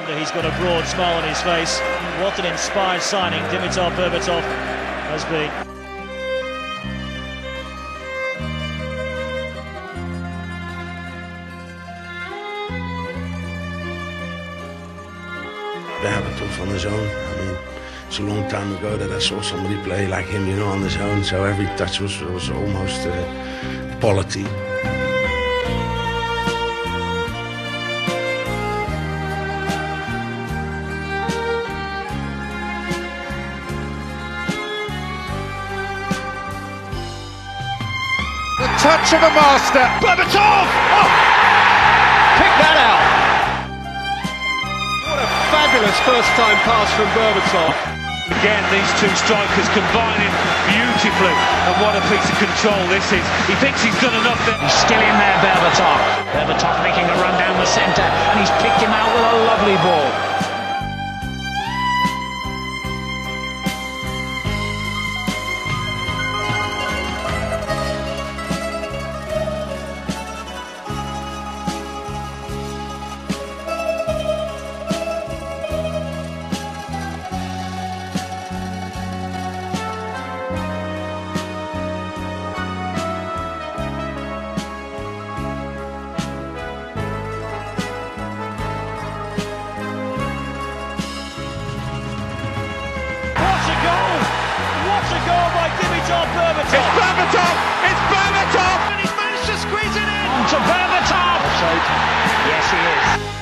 wonder he's got a broad smile on his face. What an inspired signing Dimitar Berbatov has been. Berbatov on his own. I mean, it's a long time ago that I saw somebody play like him, you know, on his own. So every touch was almost quality. The touch of a master. Berbatov! Oh! Pick that out. What a fabulous first-time pass from Berbatov. Again, these two strikers combining beautifully, and what a piece of control this is. He thinks he's done enough there. He's still in there, Berbatov. Berbatov making a run down the centre, and he's picked him out with a lovely ball. What a goal by Dimitar Berbatov! It's Berbatov! It's Berbatov! And he's managed to squeeze it in! On to Berbatov! Offside. Yes, he is.